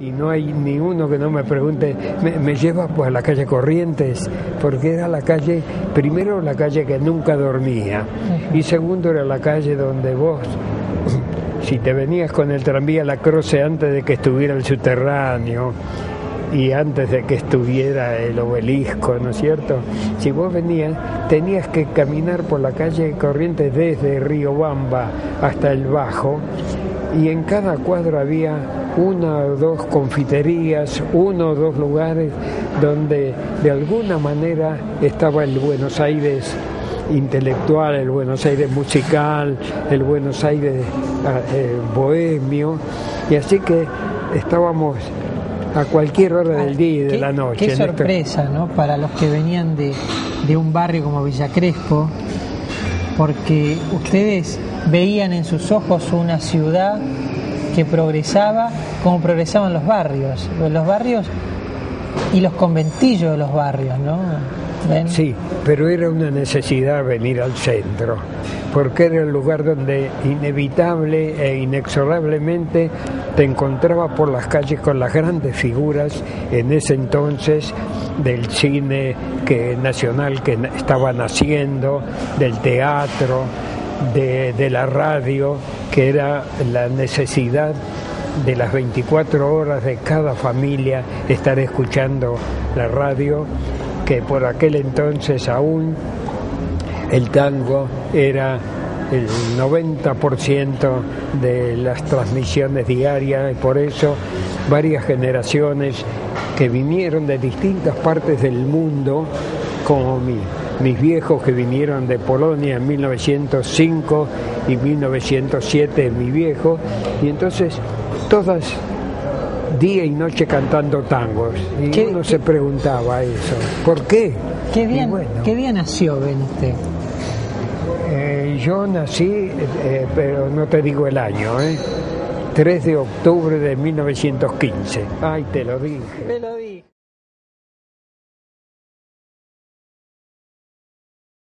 Y no hay ni uno que no me pregunte, ¿me llevas pues a la calle Corrientes? Porque era la calle, primero la calle que nunca dormía, y segundo era la calle donde vos, si te venías con el tranvía La Croce antes de que estuviera el subterráneo y antes de que estuviera el obelisco, ¿no es cierto? Si vos venías, tenías que caminar por la calle Corrientes desde Riobamba hasta el Bajo, y en cada cuadro había una o dos confiterías, uno o dos lugares donde de alguna manera estaba el Buenos Aires intelectual, el Buenos Aires musical, el Buenos Aires bohemio, y así que estábamos a cualquier hora del día y de la noche. Qué sorpresa, ¿no? Para los que venían de un barrio como Villa Crespo, porque ustedes veían en sus ojos una ciudad que progresaba como progresaban los barrios y los conventillos de los barrios, ¿no? ¿Ven? Sí, pero era una necesidad venir al centro, porque era el lugar donde inevitable e inexorablemente te encontrabas por las calles con las grandes figuras en ese entonces del cine nacional que estaba naciendo, del teatro, de la radio, que era la necesidad de las 24 horas de cada familia estar escuchando la radio, que por aquel entonces aún el tango era el 90% de las transmisiones diarias, y por eso varias generaciones que vinieron de distintas partes del mundo, como mis viejos que vinieron de Polonia en 1905 y 1907, mi viejo, y entonces todas día y noche cantando tangos, y uno se preguntaba eso, ¿por qué? ¿Qué día nació Benete? Yo nací, pero no te digo el año, 3 de octubre de 1915. Ay, te lo dije. Me lo dije.